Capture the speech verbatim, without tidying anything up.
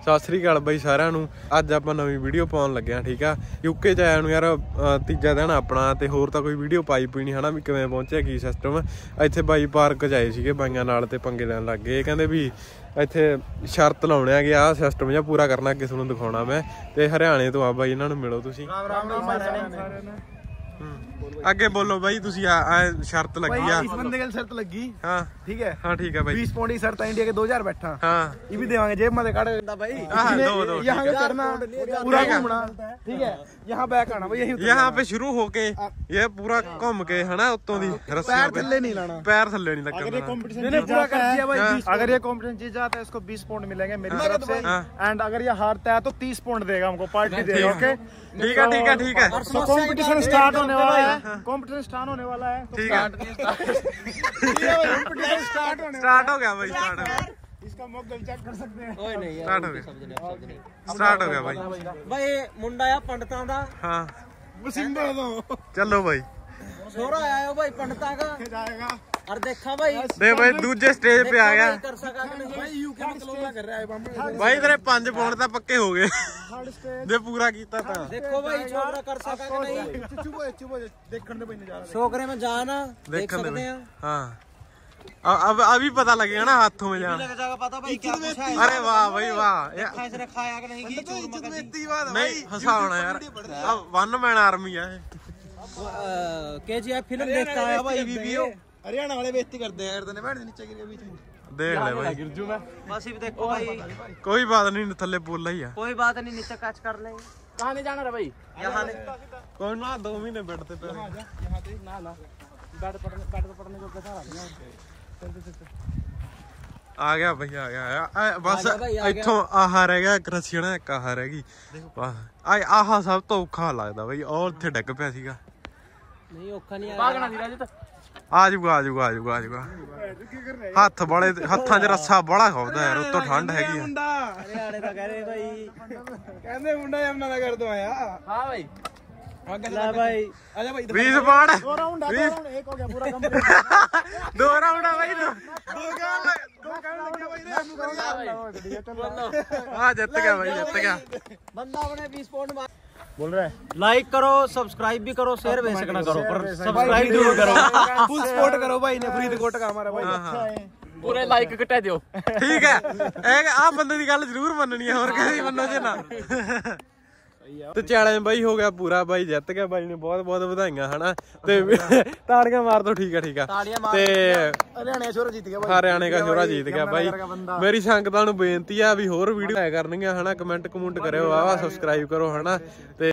ਸਤਿ ਸ੍ਰੀ ਅਕਾਲ ਬਾਈ ਸਾਰਿਆਂ ਨੂੰ। ਅੱਜ ਆਪਾਂ ਨਵੀਂ ਵੀਡੀਓ ਪਾਉਣ ਲੱਗੇ ਆ, ਠੀਕ ਆ। ਯੂਕੇ ਚ ਆਇਆ ਨੂੰ ਯਾਰ ਤੀਜਾ ਦਿਨ ਆਪਣਾ, ਤੇ ਹੋਰ ਤਾਂ ਕੋਈ ਵੀਡੀਓ ਪਾਈ ਪਈ ਨਹੀਂ ਹਨਾ, ਵੀ ਕਿਵੇਂ ਪਹੁੰਚਿਆ ਕੀ ਸਿਸਟਮ। ਇੱਥੇ ਬਾਈ ਪਾਰਕ ਚ ਆਏ ਸੀਗੇ ਬਾਈਆਂ ਨਾਲ, ਤੇ ਪੰਗੇ ਲੈਣ ਲੱਗ ਗਏ। ਇਹ ਕਹਿੰਦੇ ਵੀ ਇੱਥੇ ਸ਼ਰਤ ਲਾਉਣੇ ਹੈਗੇ, ਆਹ ਸਿਸਟਮ ਜਿਹਾ ਪੂਰਾ ਕਰਨਾ, ਕਿਸੇ ਨੂੰ ਦਿਖਾਉਣਾ ਮੈਂ। ਤੇ ਹਰਿਆਣੇ ਤੋਂ ਆ ਬਾਈ, ਇਹਨਾਂ ਨੂੰ ਮਿਲੋ ਤੁਸੀਂ। आगे बोलो भाई तुसी शर्त लगी है, इस बंदे की शर्त लगी। हाँ ठीक है, हाँ ठीक है भाई। बीस पौंड की शर्त है, इंडिया के दो हजार बैठा। हाँ ये भी देवांगे, जेब में काट भाई। यहाँ पे करना पूरा घूमना, ठीक है। यहाँ बैक आना भाई, यही यहाँ पे शुरू होके ये पूरा घूम के है ना, उत्तों दी पैर थल्ले नहीं लाना, पैर थल्ले नहीं लगना। अगर ये कॉम्पिटिशन जीत जाता है इसको बीस पौंड मिलेंगे मेरी तरफ से, एंड अगर ये हारता है तो तीस पौंड देगा हमको, पार्टी देगा। ओके ठीक है ठीक है ठीक है। कॉम्पिटिशन स्टार्ट होने वाला है, कॉम्पिटिशन स्टार्ट होने वाला है। ठीक है, कॉम्पिटिशन स्टार्ट होने स्टार्ट हो गया भाई, स्टार्ट हो गया। इसका मॉडल चेक कर सकते हैं। ओए नहीं स्टार्ट हो गया, स्टार्ट हो गया भाई। भाई मुंडा आ पंडितां दा। हाँ मुसिंबा दो, चलो भाई। छोरा आया हो भाई पंडितां का जाएगा। और देखा भाई, दे भाई दूजे स्टेज पे आ गया कर सका कि नहीं भाई यूके में कलोला कर रहा है बम। भाई। तेरे पांच पौंड ਤਾਂ ਪੱਕੇ ਹੋ ਗਏ ਜੇ ਪੂਰਾ ਕੀਤਾ ਤਾਂ। देखो भाई छोरा कर सका कि नहीं। चुप हो चुप हो, देखने दे भाई नजारा। छोकरे में जाना देख देखने सकते में हैं। हाँ अब अभी पता लगेगा ना हाथों में जाना। लग जाएगा पता भाई क्या कुछ है। अरे वाह भाई वाह, खाए से खाया कि नहीं की चोर मका दी। नहीं हंसाना यार, अब वन मैन आर्मी है। केजीएफ फिल्म देखता है भाई वीवीओ। हरियाणा वाले बेइज्जती करते हैं यार, तने बैठ नीचे गिर गया बीच में। देख ले भाई, गिर जू मैं बस भी देखो भाई, कोई बात नहीं, थल्ले बोल ही है। कोई बात नहीं, नीचे कैच कर लेंगे। कहां नहीं जाना रे भाई? यहाँ कोई ना, दो महीने बैठते पे यहां पे ना ना बैठ पड़ने बैठ पड़ने को कैसा रहा। चल चल चल आ गया भाई, आ गया आ, बस इथों आह रह गया क्रसी ना, एक आह रह गई बस। आह सब तो औखा लगदा भाई, और इत्थे डिग पिया सीगा। नहीं औखा नहीं भागना नहीं राजू। आ जाऊगा आ जाऊगा आ जाऊगा आ जाऊगा। हथ बड़े हत्थां च रस्सा बड़ा खाउदा यार, उत्तों ठंड हैगी है। मुंडा हरियाणे दा कह रहे भाई, कहंदे मुंडा यमुनानगर तो आया। हां भाई ला भाई आजा भाई। बीस पौंड दो राउंड आ, दो राउंड एक हो गया पूरा कंप्लीट। दो राउंड है भाई, दो दो काम दो काम लग गया भाई ने। हां जीत गया भाई, जीत गया बंदा अपने बीस पौंड मार बोल रहा है। लाइक करो, सब्सक्राइब भी करो, शेयर बेशक ना करो, पर सब्सक्राइब जरूर करो। फुल सपोर्ट करो भाई ने, फरीदकोट का हमारा भाई अच्छा है। पूरे लाइक कटा दियो। ठीक है, ਇਹ ਆ ਬੰਦੇ ਦੀ ਗੱਲ ਜ਼ਰੂਰ ਮੰਨਣੀ ਹੈ, ਹੋਰ ਕਿਸੇ ਦੀ ਮੰਨੋ ਜੇ ਨਾ। ਤੇ ਚੈਲੰਜ ਬਾਈ ਹੋ ਗਿਆ ਪੂਰਾ, ਬਾਈ ਜਿੱਤ ਗਿਆ। ਬਾਈ ਨੇ ਬਹੁਤ ਬਹੁਤ ਵਧਾਈਆਂ ਹਨਾ, ਤੇ ਤਾੜੀਆਂ ਮਾਰ ਦੋ। ਠੀਕ ਹੈ ਠੀਕ ਹੈ। ਤੇ हरियाणा छोरा जीत गया भाई, ਹਰਿਆਣੇ ਦਾ ਛੋਰਾ जीत ਗਿਆ ਬਾਈ। ਮੇਰੀ ਸੰਗਤਾਂ ਨੂੰ ਬੇਨਤੀ ਆ ਵੀ ਹੋਰ ਵੀਡੀਓ ਆਇਆ ਕਰਨਗੀਆਂ ਹਨਾ, ਕਮੈਂਟ ਕਮੈਂਟ ਕਰਿਓ, ਆਵਾ ਸਬਸਕ੍ਰਾਈਬ ਕਰੋ ਹਨਾ। ਤੇ